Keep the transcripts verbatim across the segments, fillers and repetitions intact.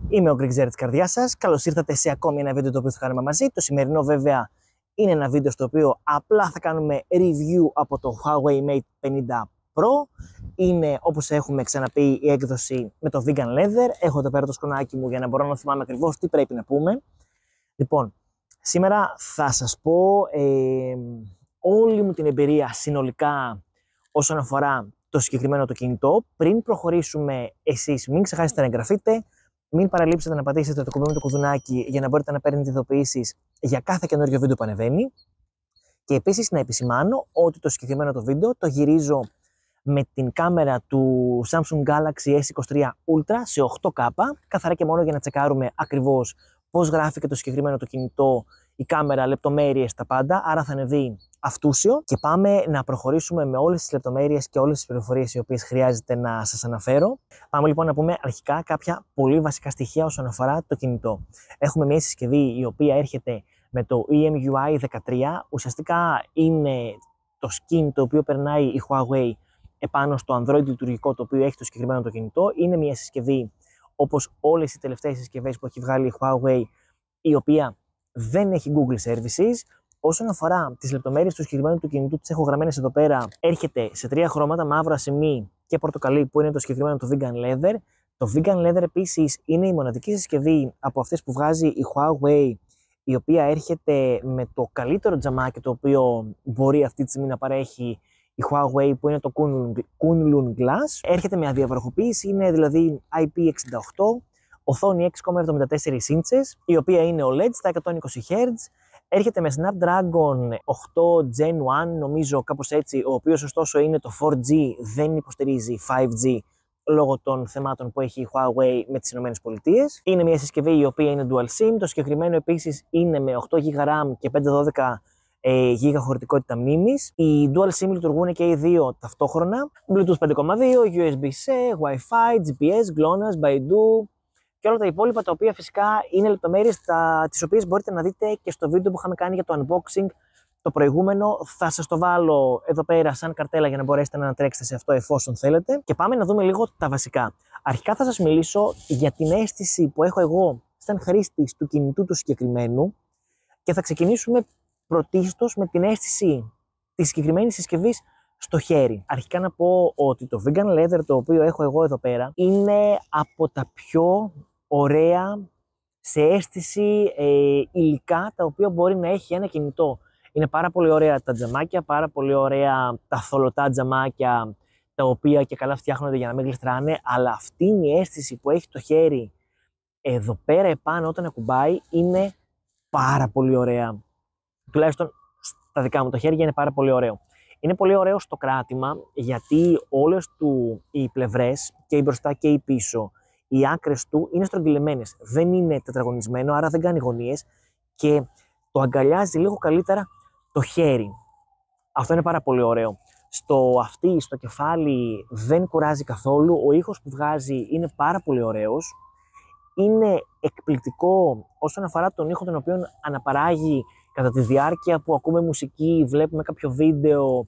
Είμαι ο Γκριγκζέρ της καρδιάς σας. Καλώς ήρθατε σε ακόμη ένα βίντεο το οποίο θα κάνουμε μαζί. Το σημερινό βέβαια είναι ένα βίντεο στο οποίο απλά θα κάνουμε review από το Huawei Mate πενήντα Pro. Είναι, όπως έχουμε ξαναπεί, η έκδοση με το vegan leather. Έχω εδώ πέρα το σκονάκι μου για να μπορώ να θυμάμαι ακριβώς τι πρέπει να πούμε. Λοιπόν, σήμερα θα σας πω ε, όλη μου την εμπειρία συνολικά όσον αφορά το συγκεκριμένο το κινητό. Πριν προχωρήσουμε, εσείς μην ξεχάσετε να εγγραφείτε. Μην παραλείψετε να πατήσετε το κουμπί με το κουδουνάκι για να μπορείτε να παίρνετε ειδοποιήσεις για κάθε καινούριο βίντεο που ανεβαίνει. Και επίσης να επισημάνω ότι το συγκεκριμένο το βίντεο το γυρίζω με την κάμερα του Samsung Galaxy ες είκοσι τρία Ultra σε οκτώ κέι, καθαρά και μόνο για να τσεκάρουμε ακριβώς πώς γράφει και το συγκεκριμένο το κινητό, η κάμερα, λεπτομέρειες, τα πάντα. Άρα θα ανεβεί αυτούσιο και πάμε να προχωρήσουμε με όλες τις λεπτομέρειες και όλες τις πληροφορίες οι οποίες χρειάζεται να σας αναφέρω. Πάμε λοιπόν να πούμε αρχικά κάποια πολύ βασικά στοιχεία όσον αφορά το κινητό. Έχουμε μια συσκευή η οποία έρχεται με το ι εμ γιου άι δεκατρία. Ουσιαστικά είναι το skin το οποίο περνάει η Huawei επάνω στο Android λειτουργικό το οποίο έχει το συγκεκριμένο το κινητό. Είναι μια συσκευή όπως όλες οι τελευταίες συσκευές που έχει βγάλει η Huawei, η οποία δεν έχει Google Services. Όσον αφορά τις λεπτομέρειες του συγκεκριμένου του κινητού, τις έχω γραμμένες εδώ πέρα. Έρχεται σε τρία χρώματα, μαύρο, ασημί και πορτοκαλί, που είναι το συγκεκριμένο το vegan leather. Το vegan leather επίσης είναι η μοναδική συσκευή από αυτές που βγάζει η Huawei, η οποία έρχεται με το καλύτερο τζαμάκι το οποίο μπορεί αυτή τη στιγμή να παρέχει η Huawei, που είναι το Kunlun Glass. Έρχεται με αδιαβροχοποίηση, είναι δηλαδή άι πι εξήντα οκτώ, οθόνη έξι κόμμα εβδομήντα τέσσερα ίντσες, η οποία είναι ο ελ ι ντι στα εκατόν είκοσι χερτζ. Έρχεται με Snapdragon οκτώ Gen ένα, νομίζω κάπως έτσι, ο οποίος ωστόσο είναι το φορ τζι, δεν υποστηρίζει φάιβ τζι λόγω των θεμάτων που έχει η Huawei με τις ΗΠΑ. Είναι μια συσκευή η οποία είναι dual SIM, το συγκεκριμένο επίσης είναι με οκτώ τζι μπι RAM και πεντακόσια δώδεκα τζι μπι χωρητικότητα μνήμης. Οι dual SIM λειτουργούν και οι δύο ταυτόχρονα, Bluetooth πέντε κόμμα δύο, γιου ες μπι-C, Wi-Fi, τζι πι ες, GLONASS, Baidu και όλα τα υπόλοιπα, τα οποία φυσικά είναι λεπτομέρειες τις οποίες μπορείτε να δείτε και στο βίντεο που είχαμε κάνει για το unboxing το προηγούμενο. Θα σας το βάλω εδώ πέρα σαν καρτέλα για να μπορέσετε να ανατρέξετε σε αυτό εφόσον θέλετε. Και πάμε να δούμε λίγο τα βασικά. Αρχικά θα σας μιλήσω για την αίσθηση που έχω εγώ σαν χρήστης του κινητού του συγκεκριμένου και θα ξεκινήσουμε πρωτίστως με την αίσθηση της συγκεκριμένης συσκευής στο χέρι. Αρχικά να πω ότι το vegan leather το οποίο έχω εγώ εδώ πέρα είναι από τα πιο ωραία σε αίσθηση ε, υλικά τα οποία μπορεί να έχει ένα κινητό. Είναι πάρα πολύ ωραία τα τζαμάκια, πάρα πολύ ωραία τα θολωτά τζαμάκια, τα οποία και καλά φτιάχνονται για να μην γλιστράνε, αλλά αυτή είναι η αίσθηση που έχει το χέρι εδώ πέρα επάνω όταν ακουμπάει, είναι πάρα πολύ ωραία. Τουλάχιστον στα δικά μου τα χέρια είναι πάρα πολύ ωραίο. Είναι πολύ ωραίο στο κράτημα, γιατί όλες του οι πλευρές, και η μπροστά και η πίσω, οι άκρες του είναι στρογγυλεμένες. Δεν είναι τετραγωνισμένο, άρα δεν κάνει γωνίες και το αγκαλιάζει λίγο καλύτερα το χέρι. Αυτό είναι πάρα πολύ ωραίο. Στο αυτί, στο κεφάλι δεν κουράζει καθόλου. Ο ήχος που βγάζει είναι πάρα πολύ ωραίος. Είναι εκπληκτικό όσον αφορά τον ήχο τον οποίο αναπαράγει κατά τη διάρκεια που ακούμε μουσική, βλέπουμε κάποιο βίντεο,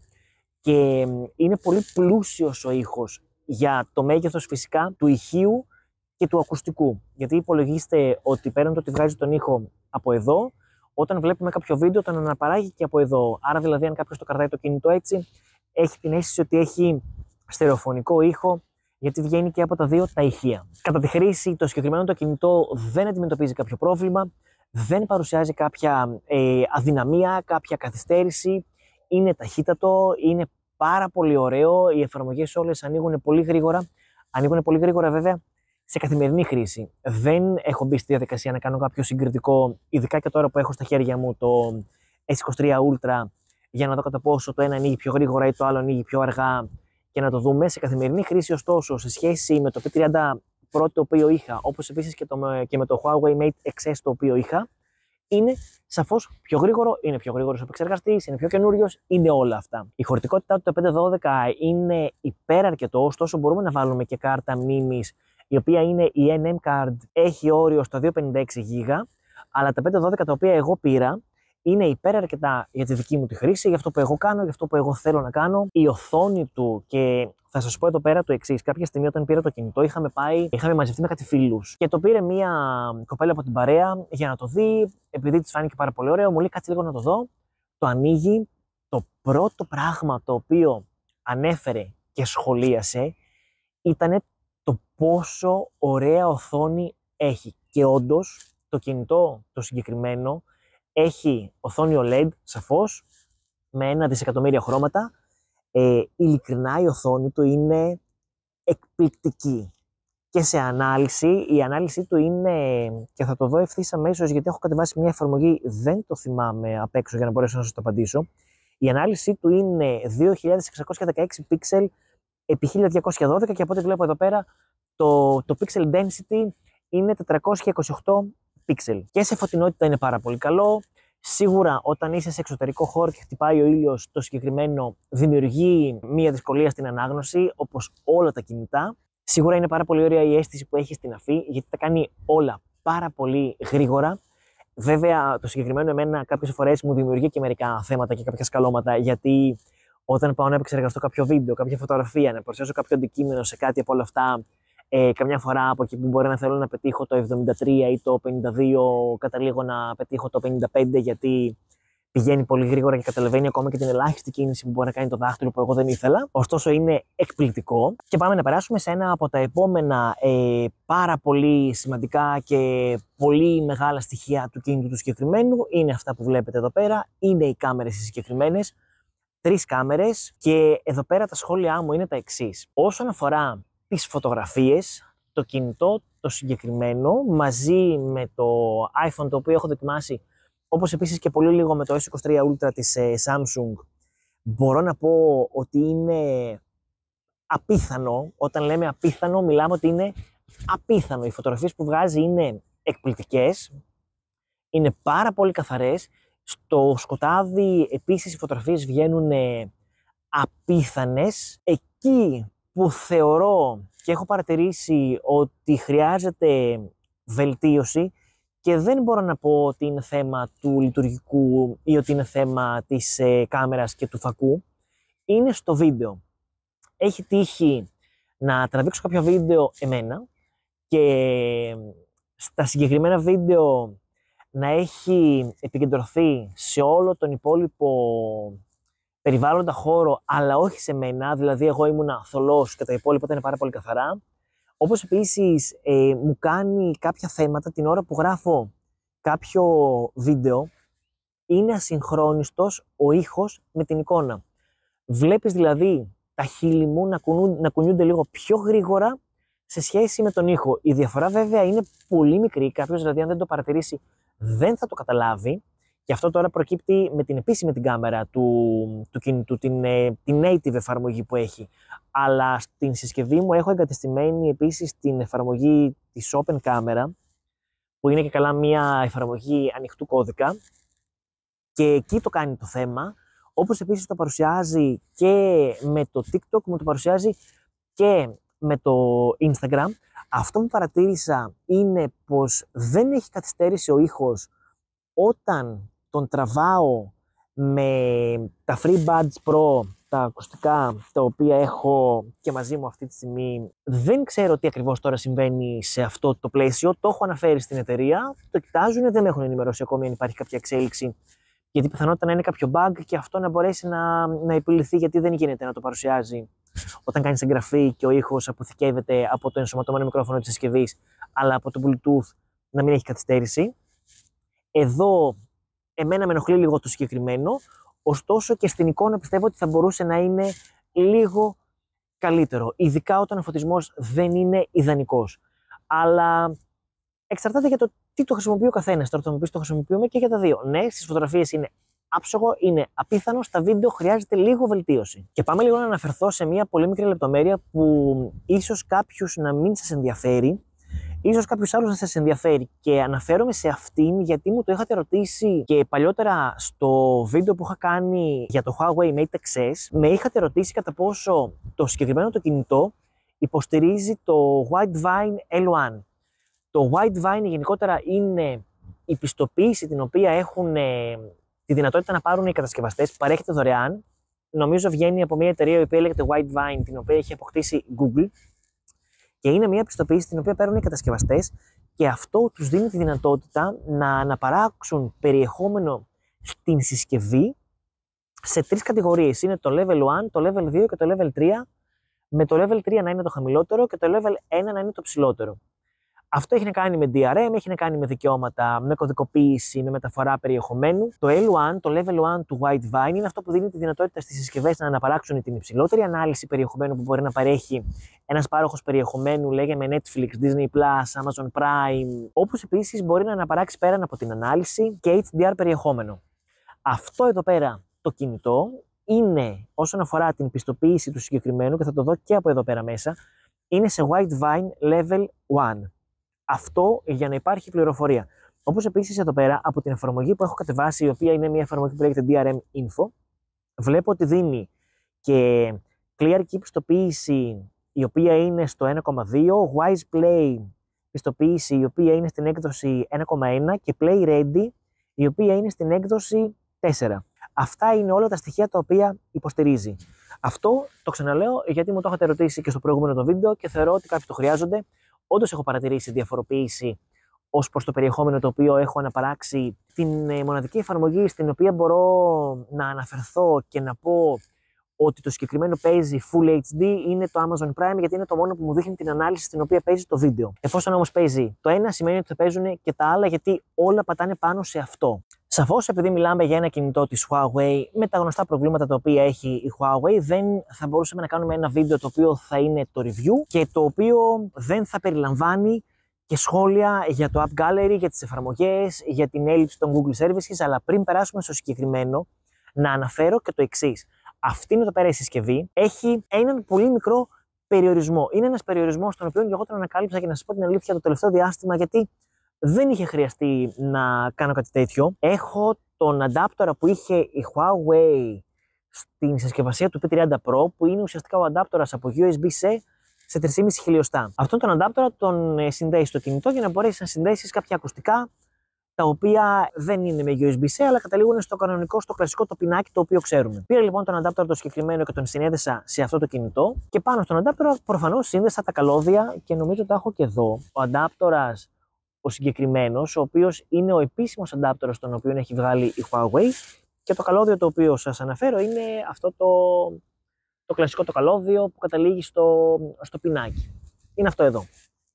και είναι πολύ πλούσιος ο ήχος για το μέγεθος φυσικά του ηχείου και του ακουστικού. Γιατί υπολογίστε ότι πέραν το ότι βγάζει τον ήχο από εδώ, όταν βλέπουμε κάποιο βίντεο τον αναπαράγει και από εδώ. Άρα δηλαδή αν κάποιος το κρατάει το κινητό έτσι, έχει την αίσθηση ότι έχει στερεοφωνικό ήχο, γιατί βγαίνει και από τα δύο τα ηχεία. Κατά τη χρήση το συγκεκριμένο το κινητό δεν αντιμετωπίζει κάποιο πρόβλημα, δεν παρουσιάζει κάποια ε, αδυναμία, κάποια καθυστέρηση, είναι ταχύτατο, είναι πάρα πολύ ωραίο, οι εφαρμογές όλες ανοίγουν πολύ γρήγορα, ανοίγουν πολύ γρήγορα βέβαια σε καθημερινή χρήση. Δεν έχω μπει στη διαδικασία να κάνω κάποιο συγκριτικό, ειδικά και τώρα που έχω στα χέρια μου το ες είκοσι τρία Ultra, για να δω κατά πόσο το ένα ανοίγει πιο γρήγορα ή το άλλο ανοίγει πιο αργά και να το δούμε. Σε καθημερινή χρήση ωστόσο, σε σχέση με το πι τριάντα Pro το οποίο είχα, όπως επίσης και, το, και με το Huawei Mate εξ ες το οποίο είχα, είναι σαφώς πιο γρήγορο, είναι πιο γρήγορος ο επεξεργαστής, είναι πιο καινούριος, είναι όλα αυτά. Η χωρητικότητά του το πεντακόσια δώδεκα είναι υπεραρκετό, ωστόσο μπορούμε να βάλουμε και κάρτα μνήμης, η οποία είναι η εν εμ Card, έχει όριο στα διακόσια πενήντα έξι τζι μπι, αλλά τα πεντακόσια δώδεκα τα οποία εγώ πήρα είναι υπεραρκετά για τη δική μου τη χρήση, για αυτό που εγώ κάνω, για αυτό που εγώ θέλω να κάνω. Η οθόνη του, και θα σας πω εδώ πέρα το εξής. Κάποια στιγμή όταν πήρα το κινητό, είχαμε πάει, είχαμε μαζευτεί με κάτι φίλους και το πήρε μία κοπέλα από την παρέα για να το δει, επειδή της φάνηκε πάρα πολύ ωραίο, μου λέει κάτσε λίγο να το δω. Το ανοίγει. Το πρώτο πράγμα το οποίο ανέφερε και σχολίασε ήταν το πόσο ωραία οθόνη έχει. Και όντως το κινητό το συγκεκριμένο έχει οθόνη ο ελ ι ντι, σαφώς, με ένα δισεκατομμύρια χρώματα. Ε, ειλικρινά η οθόνη του είναι εκπληκτική. Και σε ανάλυση, η ανάλυση του είναι, και θα το δω ευθύς αμέσως γιατί έχω κατεβάσει μια εφαρμογή, δεν το θυμάμαι απ' έξω για να μπορέσω να σας το απαντήσω. Η ανάλυση του είναι δύο χιλιάδες εξακόσια δεκαέξι πίξελ επί χίλια διακόσια δώδεκα και από ό,τι βλέπω εδώ πέρα το, το pixel density είναι τετρακόσια είκοσι οκτώ πίξελ. Και σε φωτεινότητα είναι πάρα πολύ καλό. Σίγουρα όταν είσαι σε εξωτερικό χώρο και χτυπάει ο ήλιος, το συγκεκριμένο δημιουργεί μία δυσκολία στην ανάγνωση, όπως όλα τα κινητά. Σίγουρα είναι πάρα πολύ ωραία η αίσθηση που έχει στην αφή, γιατί τα κάνει όλα πάρα πολύ γρήγορα. Βέβαια, το συγκεκριμένο εμένα κάποιες φορές μου δημιουργεί και μερικά θέματα και κάποια σκαλώματα, γιατί όταν πάω να επεξεργαστώ κάποιο βίντεο, κάποια φωτογραφία, να προσθέσω κάποιο αντικείμενο σε κάτι από όλα αυτά, ε, καμιά φορά από εκεί που μπορεί να θέλω να πετύχω το εβδομήντα τρία ή το πενήντα δύο, καταλήγω να πετύχω το πενήντα πέντε, γιατί πηγαίνει πολύ γρήγορα και καταλαβαίνει ακόμα και την ελάχιστη κίνηση που μπορεί να κάνει το δάχτυλο που εγώ δεν ήθελα. Ωστόσο είναι εκπληκτικό. Και πάμε να περάσουμε σε ένα από τα επόμενα ε, πάρα πολύ σημαντικά και πολύ μεγάλα στοιχεία του κινητού του συγκεκριμένου. Είναι αυτά που βλέπετε εδώ πέρα. Είναι οι κάμερες οι συγκεκριμένες. Τρεις κάμερες. Και εδώ πέρα τα σχόλιά μου είναι τα εξής. Όσον αφορά τις φωτογραφίες, το κινητό το συγκεκριμένο μαζί με το iPhone το οποίο έχω δοκιμάσει, όπως επίσης και πολύ λίγο με το ες είκοσι τρία Ultra της ε, Samsung, μπορώ να πω ότι είναι απίθανο. Όταν λέμε απίθανο, μιλάμε ότι είναι απίθανο. Οι φωτογραφίες που βγάζει είναι εκπληκτικές, είναι πάρα πολύ καθαρές. Στο σκοτάδι επίσης οι φωτογραφίες βγαίνουν απίθανες. Εκεί που θεωρώ και έχω παρατηρήσει ότι χρειάζεται βελτίωση, και δεν μπορώ να πω ότι είναι θέμα του λειτουργικού ή ότι είναι θέμα της ε, κάμερας και του φακού, είναι στο βίντεο. Έχει τύχει να τραβήξω κάποιο βίντεο εμένα και στα συγκεκριμένα βίντεο να έχει επικεντρωθεί σε όλο τον υπόλοιπο περιβάλλοντα χώρο, αλλά όχι σε μένα, δηλαδή εγώ ήμουνα θολός και τα υπόλοιπα ήταν πάρα πολύ καθαρά. Όπως επίσης ε, μου κάνει κάποια θέματα την ώρα που γράφω κάποιο βίντεο, είναι ασυγχρόνιστος ο ήχος με την εικόνα. Βλέπεις δηλαδή τα χείλη μου να, κουνούν, να κουνιούνται λίγο πιο γρήγορα σε σχέση με τον ήχο. Η διαφορά βέβαια είναι πολύ μικρή, κάποιος δηλαδή αν δεν το παρατηρήσει δεν θα το καταλάβει. Και αυτό τώρα προκύπτει με την επίσημη την κάμερα του, του κινητού, την, την native εφαρμογή που έχει. Αλλά στην συσκευή μου έχω εγκατεστημένη επίσης την εφαρμογή της Open Camera, που είναι και καλά μια εφαρμογή ανοιχτού κώδικα. Και εκεί το κάνει το θέμα. Όπως επίσης το παρουσιάζει και με το TikTok, μου το παρουσιάζει και με το Instagram. Αυτό που παρατήρησα είναι πως δεν έχει καθυστέρηση ο ήχος όταν τον τραβάω με τα FreeBuds Pro, τα ακουστικά τα οποία έχω και μαζί μου αυτή τη στιγμή. Δεν ξέρω τι ακριβώς τώρα συμβαίνει σε αυτό το πλαίσιο, το έχω αναφέρει στην εταιρεία, το κοιτάζουν, δεν με έχουν ενημερώσει ακόμη αν υπάρχει κάποια εξέλιξη, γιατί πιθανότητα να είναι κάποιο bug και αυτό να μπορέσει να, να επιλυθεί, γιατί δεν γίνεται να το παρουσιάζει όταν κάνεις εγγραφή και ο ήχος αποθηκεύεται από το ενσωματωμένο μικρόφωνο της συσκευής, αλλά από το Bluetooth να μην έχει καθυστέρηση. Εδώ εμένα με ενοχλεί λίγο το συγκεκριμένο, ωστόσο και στην εικόνα πιστεύω ότι θα μπορούσε να είναι λίγο καλύτερο, ειδικά όταν ο φωτισμός δεν είναι ιδανικός. Αλλά εξαρτάται για το τι το χρησιμοποιεί ο καθένας. Τώρα θα μου πεις το χρησιμοποιούμε και για τα δύο. Ναι, στις φωτογραφίες είναι άψογο, είναι απίθανο, στα βίντεο χρειάζεται λίγο βελτίωση. Και πάμε λίγο να αναφερθώ σε μια πολύ μικρή λεπτομέρεια που ίσως κάποιους να μην σας ενδιαφέρει, ίσως κάποιους άλλους να σας ενδιαφέρει, και αναφέρομαι σε αυτήν γιατί μου το είχατε ρωτήσει και παλιότερα στο βίντεο που είχα κάνει για το Huawei Mate εξ ες. Με είχατε ρωτήσει κατά πόσο το συγκεκριμένο το κινητό υποστηρίζει το Widevine ελ ένα. Το Widevine γενικότερα είναι η πιστοποίηση την οποία έχουν τη δυνατότητα να πάρουν οι κατασκευαστές, παρέχεται δωρεάν. Νομίζω βγαίνει από μια εταιρεία η οποία λέγεται Whitevine, την οποία έχει αποκτήσει Google. Και είναι μια πιστοποίηση την οποία παίρνουν οι κατασκευαστές και αυτό τους δίνει τη δυνατότητα να αναπαράξουν περιεχόμενο στην συσκευή σε τρεις κατηγορίες. Είναι το level ένα, το level δύο και το level τρία, με το level τρία να είναι το χαμηλότερο και το level ένα να είναι το ψηλότερο. Αυτό έχει να κάνει με ντι αρ εμ, έχει να κάνει με δικαιώματα, με κωδικοποίηση, με μεταφορά περιεχομένου. Το ελ ένα, το level ένα του Whitevine, είναι αυτό που δίνει τη δυνατότητα στις συσκευές να αναπαράξουν την υψηλότερη ανάλυση περιεχομένου που μπορεί να παρέχει ένας πάροχος περιεχομένου, λέγαμε Netflix, Disney Plus, Amazon Prime, όπως επίσης μπορεί να αναπαράξει πέραν από την ανάλυση και έιτς ντι αρ περιεχόμενο. Αυτό εδώ πέρα το κινητό είναι, όσον αφορά την πιστοποίηση του συγκεκριμένου, και θα το δω και από εδώ πέρα μέσα, είναι σε Whitevine level ένα. Αυτό για να υπάρχει πληροφορία. Όπως επίσης εδώ πέρα από την εφαρμογή που έχω κατεβάσει, η οποία είναι μια εφαρμογή που λέγεται ντι αρ εμ Info, βλέπω ότι δίνει και Clear Key πιστοποίηση, η οποία είναι στο ένα κόμμα δύο, Wise Play πιστοποίηση, η οποία είναι στην έκδοση ένα κόμμα ένα και Play Ready, η οποία είναι στην έκδοση τέσσερα. Αυτά είναι όλα τα στοιχεία τα οποία υποστηρίζει. Αυτό το ξαναλέω γιατί μου το έχετε ρωτήσει και στο προηγούμενο το βίντεο και θεωρώ ότι κάποιοι το χρειάζονται. Όντως έχω παρατηρήσει διαφοροποίηση ως προς το περιεχόμενο το οποίο έχω αναπαράξει, την μοναδική εφαρμογή στην οποία μπορώ να αναφερθώ και να πω ότι το συγκεκριμένο παίζει Full έιτς ντι είναι το Amazon Prime, γιατί είναι το μόνο που μου δείχνει την ανάλυση στην οποία παίζει το βίντεο. Εφόσον όμως παίζει το ένα, σημαίνει ότι θα παίζουν και τα άλλα, γιατί όλα πατάνε πάνω σε αυτό. Σαφώς, επειδή μιλάμε για ένα κινητό της Huawei με τα γνωστά προβλήματα τα οποία έχει η Huawei, δεν θα μπορούσαμε να κάνουμε ένα βίντεο το οποίο θα είναι το review και το οποίο δεν θα περιλαμβάνει και σχόλια για το App Gallery, για τις εφαρμογές, για την έλλειψη των Google Services. Αλλά πριν περάσουμε στο συγκεκριμένο, να αναφέρω και το εξής. Αυτή είναι εδώ πέρα η συσκευή. Έχει έναν πολύ μικρό περιορισμό. Είναι ένας περιορισμός τον οποίο εγώ τον ανακάλυψα, και να σας πω την αλήθεια, το τελευταίο διάστημα, γιατί δεν είχε χρειαστεί να κάνω κάτι τέτοιο. Έχω τον adapter που είχε η Huawei στην συσκευασία του πι τριάντα Pro, που είναι ουσιαστικά ο adapter από γιου ες μπι-C σε τρία κόμμα πέντε χιλιοστά. Αυτόν τον adapter τον συνδέει στο κινητό για να μπορέσει να συνδέσεις κάποια ακουστικά τα οποία δεν είναι με γιου ες μπι-C, αλλά καταλήγουν στο κανονικό, στο κλασικό το πινάκι το οποίο ξέρουμε. Πήρα λοιπόν τον adapter το συγκεκριμένο και τον συνέδεσα σε αυτό το κινητό και πάνω στον adapter προφανώς σύνδεσα τα καλώδια και νομίζω τα έχω και εδώ. Ο adapter ο συγκεκριμένος, ο οποίος είναι ο επίσημος adapter τον οποίο έχει βγάλει η Huawei, και το καλώδιο το οποίο σας αναφέρω είναι αυτό το, το κλασικό το καλώδιο που καταλήγει στο, στο πινάκι. Είναι αυτό εδώ.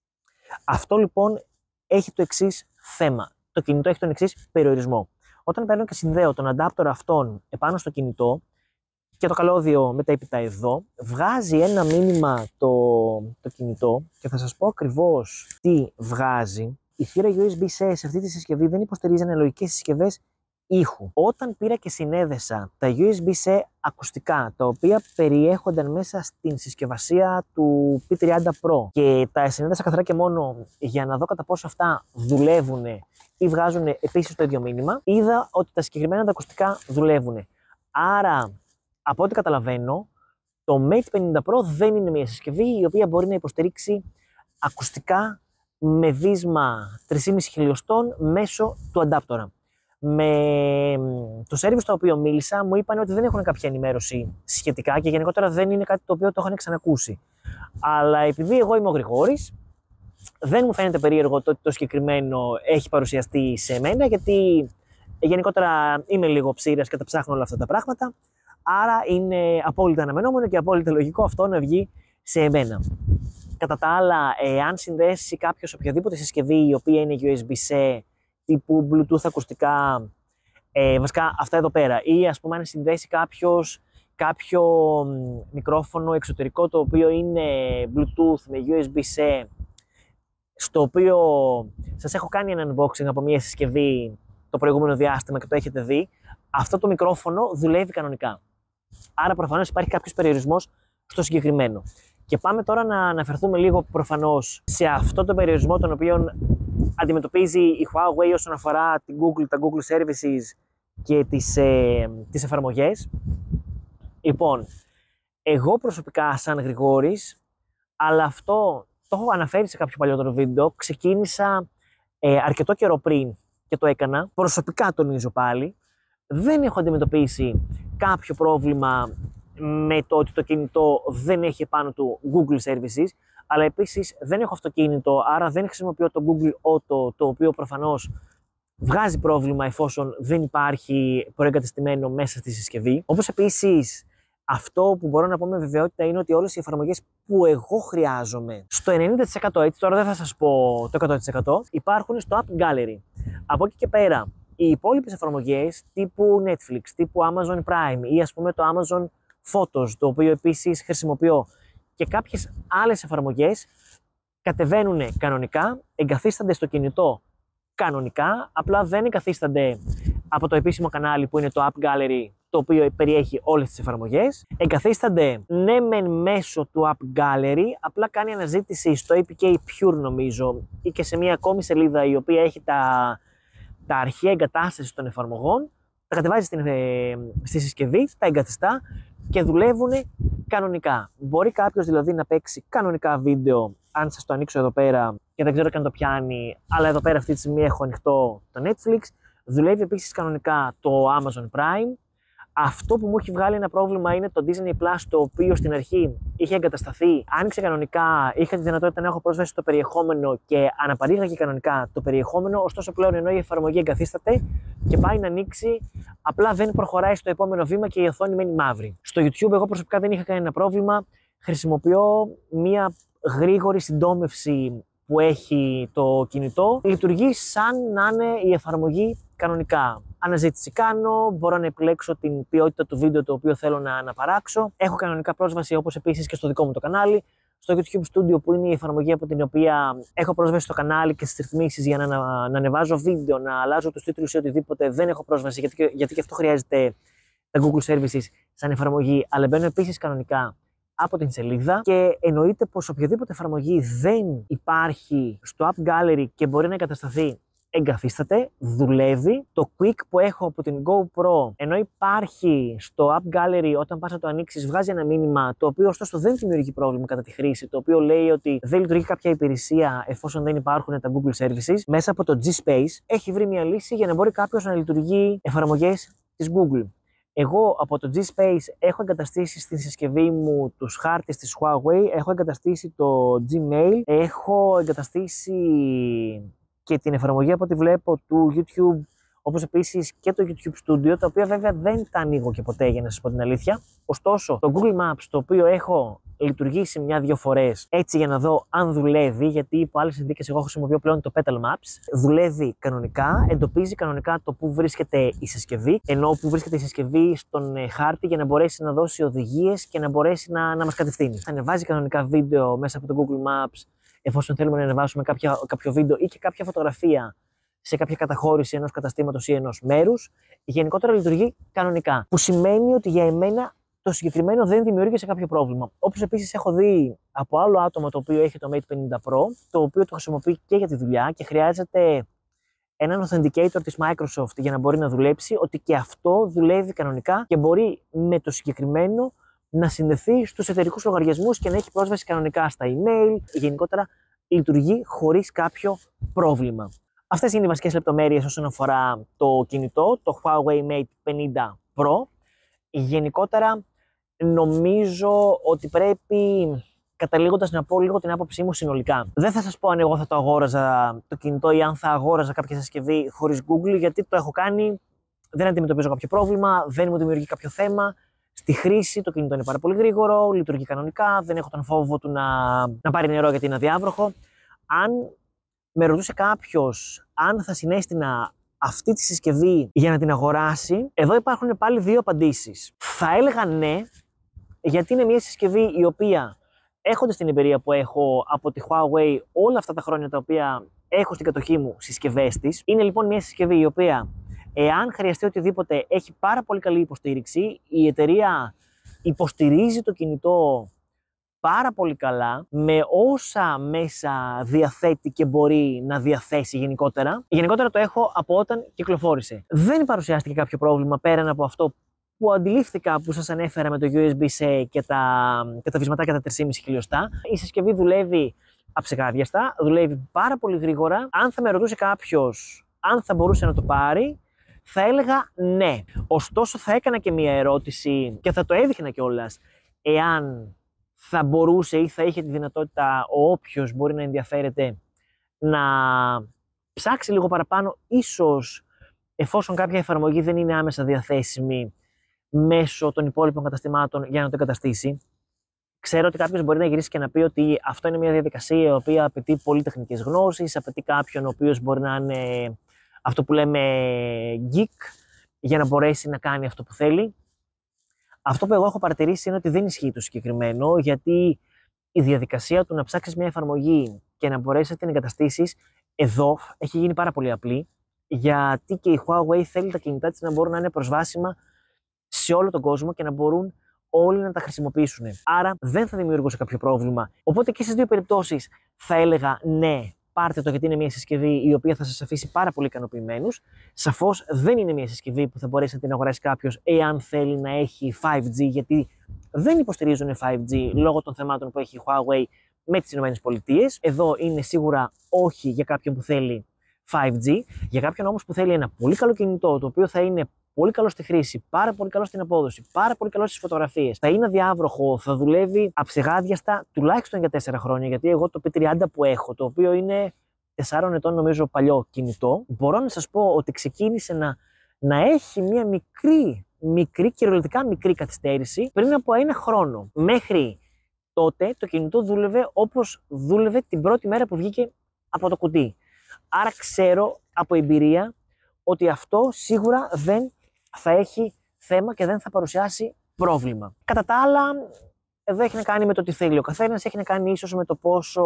Αυτό λοιπόν έχει το εξής θέμα. Το κινητό έχει τον εξής περιορισμό. Όταν παίρνω και συνδέω τον adapter αυτόν επάνω στο κινητό και το καλώδιο μετέπειτα εδώ, βγάζει ένα μήνυμα το, το κινητό, και θα σας πω ακριβώς τι βγάζει. Η θύρα γιου ες μπι-C σε αυτή τη συσκευή δεν υποστηρίζει αναλογικές συσκευές ήχου. Όταν πήρα και συνέδεσα τα γιου ες μπι-C ακουστικά, τα οποία περιέχονταν μέσα στην συσκευασία του πι τριάντα Pro, και τα συνέδεσα καθαρά και μόνο για να δω κατά πόσο αυτά δουλεύουν ή βγάζουν επίσης το ίδιο μήνυμα, είδα ότι τα συγκεκριμένα τα ακουστικά δουλεύουν. Άρα, από ό,τι καταλαβαίνω, το Mate πενήντα Pro δεν είναι μια συσκευή η οποία μπορεί να υποστηρίξει ακουστικά με βίσμα τρία κόμμα πέντε χιλιοστών μέσω του adapter. Με το service το οποίο μίλησα μου είπαν ότι δεν έχουν κάποια ενημέρωση σχετικά και γενικότερα δεν είναι κάτι το οποίο το είχαν ξανακούσει. Αλλά επειδή εγώ είμαι ο Γρηγόρης, δεν μου φαίνεται περίεργο το ότι το συγκεκριμένο έχει παρουσιαστεί σε μένα, γιατί γενικότερα είμαι λίγο ψήρας και τα ψάχνω όλα αυτά τα πράγματα. Άρα είναι απόλυτα αναμενόμενο και απόλυτα λογικό αυτό να βγει σε εμένα. Κατά τα άλλα, εάν συνδέσει κάποιος οποιαδήποτε συσκευή η οποία είναι γιου ες μπι-C τύπου Bluetooth ακουστικά, ε, βασικά αυτά εδώ πέρα, ή ας πούμε αν συνδέσει κάποιος κάποιο μικρόφωνο εξωτερικό το οποίο είναι Bluetooth με γιου ες μπι-C, στο οποίο σας έχω κάνει ένα unboxing από μια συσκευή το προηγούμενο διάστημα και το έχετε δει, αυτό το μικρόφωνο δουλεύει κανονικά. Άρα προφανώς υπάρχει κάποιος περιορισμός στο συγκεκριμένο. Και πάμε τώρα να αναφερθούμε λίγο προφανώς σε αυτό το περιορισμό τον οποίο αντιμετωπίζει η Huawei όσον αφορά την Google, τα Google Services και τις, ε, τις εφαρμογές. Λοιπόν, εγώ προσωπικά σαν Γρηγόρης, αλλά αυτό το έχω αναφέρει σε κάποιο παλιότερο βίντεο, ξεκίνησα ε, αρκετό καιρό πριν και το έκανα, προσωπικά τονίζω πάλι, δεν έχω αντιμετωπίσει κάποιο πρόβλημα με το ότι το κινητό δεν έχει επάνω του Google Services, αλλά επίσης δεν έχω αυτοκίνητο, άρα δεν χρησιμοποιώ το Google Auto, το οποίο προφανώς βγάζει πρόβλημα εφόσον δεν υπάρχει προεγκατεστημένο μέσα στη συσκευή. Όπως επίσης, αυτό που μπορώ να πω με βεβαιότητα είναι ότι όλες οι εφαρμογές που εγώ χρειάζομαι, στο ενενήντα τοις εκατό, έτσι τώρα δεν θα σας πω το εκατό τοις εκατό, υπάρχουν στο App Gallery. Από εκεί και πέρα, οι υπόλοιπες εφαρμογές τύπου Netflix, τύπου Amazon Prime ή ας πούμε το Amazon Photos, το οποίο επίσης χρησιμοποιώ, και κάποιες άλλες εφαρμογές κατεβαίνουν κανονικά, εγκαθίστανται στο κινητό κανονικά, απλά δεν εγκαθίστανται από το επίσημο κανάλι που είναι το App Gallery, το οποίο περιέχει όλες τις εφαρμογές. Εγκαθίστανται ναι μεν μέσω του App Gallery, απλά κάνει αναζήτηση στο έι πι κέι Pure νομίζω ή και σε μια ακόμη σελίδα η οποία έχει τα, τα αρχεία εγκατάσταση των εφαρμογών, τα κατεβάζει στην, ε, στη συσκευή, τα εγκαθιστά και δουλεύουν κανονικά. Μπορεί κάποιος δηλαδή να παίξει κανονικά βίντεο, αν σας το ανοίξω εδώ πέρα και δεν ξέρω καν το πιάνει, αλλά εδώ πέρα αυτή τη στιγμή έχω ανοιχτό το Netflix. Δουλεύει επίσης κανονικά το Amazon Prime. Αυτό που μου έχει βγάλει ένα πρόβλημα είναι το Disney Plus, το οποίο στην αρχή είχε εγκατασταθεί, άνοιξε κανονικά, είχα τη δυνατότητα να έχω πρόσβαση στο περιεχόμενο και αναπαρήγαγε κανονικά το περιεχόμενο, ωστόσο πλέον ενώ η εφαρμογή εγκαθίσταται και πάει να ανοίξει, απλά δεν προχωράει στο επόμενο βήμα και η οθόνη μένει μαύρη. Στο YouTube εγώ προσωπικά δεν είχα κανένα πρόβλημα, χρησιμοποιώ μία γρήγορη συντόμευση που έχει το κινητό, λειτουργεί σαν να είναι η εφαρμογή κανονικά. Αναζήτηση κάνω, μπορώ να επιλέξω την ποιότητα του βίντεο το οποίο θέλω να αναπαράξω. Έχω κανονικά πρόσβαση, όπως επίσης και στο δικό μου το κανάλι. Στο YouTube Studio, που είναι η εφαρμογή από την οποία έχω πρόσβαση στο κανάλι και στις ρυθμίσεις για να, να, να ανεβάζω βίντεο, να αλλάζω τους τίτλους ή οτιδήποτε, δεν έχω πρόσβαση γιατί, γιατί και αυτό χρειάζεται τα Google Services σαν εφαρμογή, αλλά μπαίνω επίσης κανονικά από την σελίδα και εννοείται πως οποιαδήποτε εφαρμογή δεν υπάρχει στο App Gallery και μπορεί να εγκατασταθεί, εγκαθίσταται, δουλεύει. Το Quick που έχω από την GoPro, ενώ υπάρχει στο App Gallery, όταν πας να το ανοίξεις, βγάζει ένα μήνυμα το οποίο ωστόσο δεν δημιουργεί πρόβλημα κατά τη χρήση, το οποίο λέει ότι δεν λειτουργεί κάποια υπηρεσία εφόσον δεν υπάρχουν τα Google Services. Μέσα από το G-Space έχει βρει μια λύση για να μπορεί κάποιος να λειτουργεί εφαρμογές της Google. Εγώ από το G-Space έχω εγκαταστήσει στη συσκευή μου τους χάρτες της Huawei, έχω εγκαταστήσει το Gmail, έχω εγκαταστήσει και την εφαρμογή από ό,τι βλέπω του YouTube, όπως επίσης και το YouTube Studio, τα οποία βέβαια δεν τα ανοίγω και ποτέ για να σας πω την αλήθεια. Ωστόσο, το Google Maps, το οποίο έχω λειτουργήσει μια-δυο φορές έτσι για να δω αν δουλεύει, γιατί υπό άλλες συνθήκες εγώ χρησιμοποιώ πλέον το Petal Maps, δουλεύει κανονικά, εντοπίζει κανονικά το που βρίσκεται η συσκευή, ενώ που βρίσκεται η συσκευή στον χάρτη για να μπορέσει να δώσει οδηγίες και να μπορέσει να, να μας κατευθύνει. Θα ανεβάζει κανονικά βίντεο μέσα από το Google Maps, εφόσον θέλουμε να ανεβάσουμε κάποια, κάποιο βίντεο ή και κάποια φωτογραφία σε κάποια καταχώρηση ενός καταστήματος ή ενός μέρους, γενικότερα λειτουργεί κανονικά. Που σημαίνει ότι για εμένα το συγκεκριμένο δεν δημιούργησε κάποιο πρόβλημα. Όπως επίσης έχω δει από άλλο άτομο το οποίο έχει το Mate πενήντα Pro, το οποίο το χρησιμοποιεί και για τη δουλειά και χρειάζεται έναν authenticator της Microsoft για να μπορεί να δουλέψει, ότι και αυτό δουλεύει κανονικά και μπορεί με το συγκεκριμένο να συνδεθεί στους εταιρικούς λογαριασμούς και να έχει πρόσβαση κανονικά στα email. Γενικότερα λειτουργεί χωρίς κάποιο πρόβλημα. Αυτές είναι οι βασικές λεπτομέρειες όσον αφορά το κινητό, το Huawei Mate πενήντα Pro. Γενικότερα νομίζω ότι πρέπει, καταλήγοντας, να πω λίγο την άποψή μου συνολικά. Δεν θα σας πω αν εγώ θα το αγόραζα το κινητό ή αν θα αγόραζα κάποια συσκευή χωρίς Google, γιατί το έχω κάνει, δεν αντιμετωπίζω κάποιο πρόβλημα, δεν μου δημιουργεί κάποιο θέμα. Στη χρήση το κινητό είναι πάρα πολύ γρήγορο, λειτουργεί κανονικά, δεν έχω τον φόβο του να, να πάρει νερό γιατί είναι αδιάβροχο. Αν με ρωτούσε κάποιος αν θα συνέστηνα αυτή τη συσκευή για να την αγοράσει, εδώ υπάρχουν πάλι δύο απαντήσεις. Θα έλεγα ναι, γιατί είναι μια συσκευή η οποία, έχοντας την εμπειρία που έχω από τη Huawei όλα αυτά τα χρόνια τα οποία έχω στην κατοχή μου συσκευές της, είναι λοιπόν μια συσκευή η οποία, εάν χρειαστεί οτιδήποτε, έχει πάρα πολύ καλή υποστήριξη. Η εταιρεία υποστηρίζει το κινητό πάρα πολύ καλά, με όσα μέσα διαθέτει και μπορεί να διαθέσει γενικότερα. Γενικότερα το έχω από όταν κυκλοφόρησε. Δεν παρουσιάστηκε κάποιο πρόβλημα πέραν από αυτό που αντιλήφθηκα, που σας ανέφερα με το γιου ες μπι-C και τα, και τα βυσματάκια τα τρία κόμμα πέντε χιλιοστά. Η συσκευή δουλεύει αψεγάδιαστα, δουλεύει πάρα πολύ γρήγορα. Αν θα με ρωτούσε κάποιος αν θα μπορούσε να το πάρει, Θα έλεγα ναι. Ωστόσο θα έκανα και μία ερώτηση και θα το έδειχνα κιόλας, εάν θα μπορούσε ή θα είχε τη δυνατότητα ο όποιος μπορεί να ενδιαφέρεται να ψάξει λίγο παραπάνω, ίσως εφόσον κάποια εφαρμογή δεν είναι άμεσα διαθέσιμη μέσω των υπόλοιπων καταστημάτων για να το εγκαταστήσει. Ξέρω ότι κάποιος μπορεί να γυρίσει και να πει ότι αυτό είναι μια διαδικασία η οποία απαιτεί πολύ τεχνικές γνώσεις, απαιτεί κάποιον ο οποίος μπορεί να είναι αυτό που λέμε geek για να μπορέσει να κάνει αυτό που θέλει. Αυτό που εγώ έχω παρατηρήσει είναι ότι δεν ισχύει το συγκεκριμένο, γιατί η διαδικασία του να ψάξεις μια εφαρμογή και να μπορέσεις να την εγκαταστήσεις εδώ έχει γίνει πάρα πολύ απλή, γιατί και η Huawei θέλει τα κινητά της να μπορούν να είναι προσβάσιμα σε όλο τον κόσμο και να μπορούν όλοι να τα χρησιμοποιήσουν. Άρα δεν θα δημιουργούσε κάποιο πρόβλημα. Οπότε και στις δύο περιπτώσεις θα έλεγα ναι, πάρτε το, γιατί είναι μια συσκευή η οποία θα σας αφήσει πάρα πολύ ικανοποιημένους. Σαφώς δεν είναι μια συσκευή που θα μπορέσει να την αγοράσει κάποιος εάν θέλει να έχει φάιβ τζι, γιατί δεν υποστηρίζουν φάιβ τζι λόγω των θεμάτων που έχει η Huawei με τις ΗΠΑ. Εδώ είναι σίγουρα όχι για κάποιον που θέλει φάιβ τζι. Για κάποιον όμως που θέλει ένα πολύ καλό κινητό, το οποίο θα είναι πολύ καλό στη χρήση, πάρα πολύ καλό στην απόδοση, πάρα πολύ καλό στις φωτογραφίες, θα είναι αδιάβροχο, θα δουλεύει αψεγάδιαστα τουλάχιστον για τέσσερα χρόνια. Γιατί εγώ το πι τριάντα που έχω, το οποίο είναι τεσσάρων ετών νομίζω παλιό κινητό, μπορώ να σας πω ότι ξεκίνησε να, να έχει μια μικρή, μικρή, κυριολεκτικά μικρή καθυστέρηση πριν από ένα χρόνο. Μέχρι τότε το κινητό δούλευε όπως δούλευε την πρώτη μέρα που βγήκε από το κουτί. Άρα ξέρω από εμπειρία ότι αυτό σίγουρα δεν θα έχει θέμα και δεν θα παρουσιάσει πρόβλημα. Κατά τα άλλα, εδώ έχει να κάνει με το τι θέλει ο καθένας, έχει να κάνει ίσως με το πόσο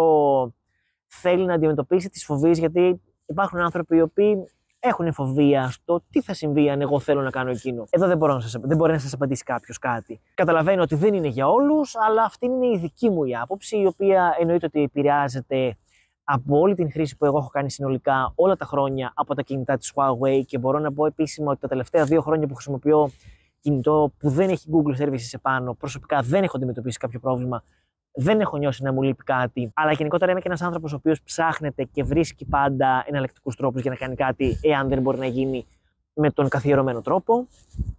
θέλει να αντιμετωπίσει τις φοβίες, γιατί υπάρχουν άνθρωποι οι οποίοι έχουν φοβία στο τι θα συμβεί αν εγώ θέλω να κάνω εκείνο. Εδώ δεν, μπορώ να σας, δεν μπορεί να σας απαντήσει κάποιος κάτι. Καταλαβαίνω ότι δεν είναι για όλους, αλλά αυτή είναι η δική μου η άποψη, η οποία εννοείται ότι επηρεάζεται από όλη την χρήση που εγώ έχω κάνει συνολικά όλα τα χρόνια από τα κινητά της Huawei, και μπορώ να πω επίσημα ότι τα τελευταία δύο χρόνια που χρησιμοποιώ κινητό που δεν έχει Google Services επάνω, προσωπικά δεν έχω αντιμετωπίσει κάποιο πρόβλημα, δεν έχω νιώσει να μου λείπει κάτι, αλλά γενικότερα είμαι και ένας άνθρωπος ο οποίος ψάχνεται και βρίσκει πάντα εναλλακτικούς τρόπους για να κάνει κάτι, εάν δεν μπορεί να γίνει με τον καθιερωμένο τρόπο.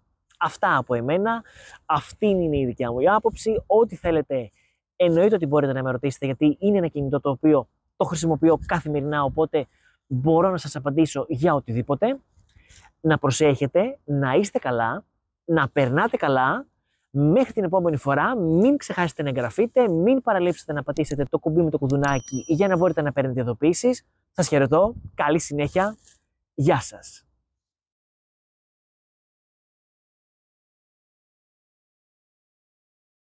Αυτά από εμένα. Αυτή είναι η δικιά μου η άποψη. Ό,τι θέλετε, εννοείται ότι μπορείτε να με ρωτήσετε, γιατί είναι ένα κινητό το οποίο το χρησιμοποιώ καθημερινά, οπότε μπορώ να σας απαντήσω για οτιδήποτε. Να προσέχετε, να είστε καλά, να περνάτε καλά. Μέχρι την επόμενη φορά, μην ξεχάσετε να εγγραφείτε, μην παραλείψετε να πατήσετε το κουμπί με το κουδουνάκι για να μπορείτε να παίρνετε ειδοποιήσεις. Σας χαιρετώ, καλή συνέχεια, γεια σας.